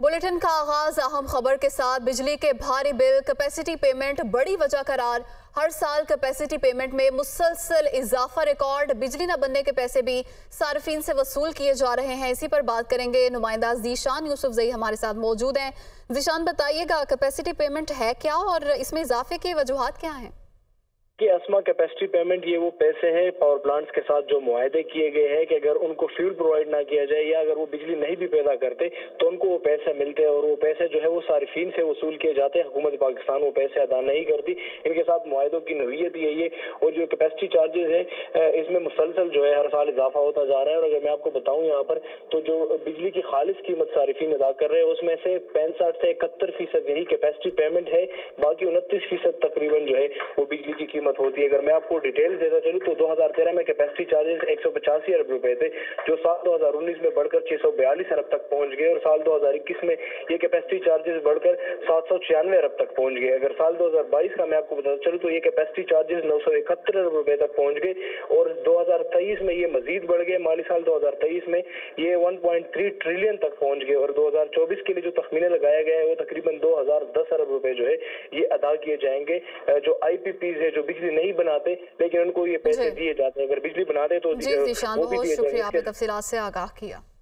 Bulletin का आगाज अहम खबर के साथ। बिजली के भारी बिल, कैपेसिटी पेमेंट बड़ी वजह करार। हर साल कैपेसिटी पेमेंट में मुसलसल इजाफा रिकॉर्ड। बिजली न बनने के पैसे भी सार्फिन से वसूल किए जा रहे हैं। इसी पर बात करेंगे। नुमाइंदा ज़ीशान यूसुफजई हमारे साथ मौजूद हैं। ज़ीशान, बताइएगा कैपेसिटी पेमेंट है क्या और इसमें इजाफे की वजूहात क्या हैं? कि अस्मा कैपेसिटी पेमेंट ये वो पैसे हैं पावर प्लांट्स के साथ जो मुआहदे किए गए हैं कि अगर उनको फ्यूल प्रोवाइड ना किया जाए या अगर वो बिजली नहीं भी पैदा करते तो उनको वो पैसे मिलते हैं और वो पैसे जो है वो सार्फिन से वसूल किए जाते हैं। हुकूमत पाकिस्तान वो पैसे अदा नहीं करती। इनके साथ मुआहदों की नोयत यही है और जो कैपेसिटी चार्जेस है इसमें मुसलसल जो है हर साल इजाफा होता जा रहा है। और अगर मैं आपको बताऊँ यहाँ पर तो जो बिजली की खालिश कीमत सार्फिन अदा कर रहे हैं उसमें से 65 से 71% यही कैपेसिटी पेमेंट है। बाकी 29% तकरीबन जो है वो बिजली की कीमत होती है। अगर मैं आपको डिटेल देता चलूं तो 2013 में कैपेसिटी चार्जेस 185 अरब रुपए थे जो साल 2019 में बढ़कर 642 अरब तक पहुंच गए और साल 2021 में ये कैपेसिटी चार्जेस बढ़कर 796 अरब तक पहुंच गए। अगर साल 2022 का मैं आपको बताता चलूं तो ये कैपेसिटी चार्जेस 971 अरब रुपए तक पहुंच गए और 2023 में ये मजीद बढ़ गए। माली साल 2023 में ये 1.3 ट्रिलियन तक पहुंच गए और 2024 के लिए जो तखमीना लगाया गया है वो तकरीबन 2010 अरब रुपए जो है ये अदा किए जाएंगे। जो IPPs है जो बिजली नहीं बनाते लेकिन उनको ये पैसे दिए जाते हैं। अगर बिजली बनाते तो जी ज़ीशान, बहुत शुक्रिया, आपने तफसीलात से आगाह किया।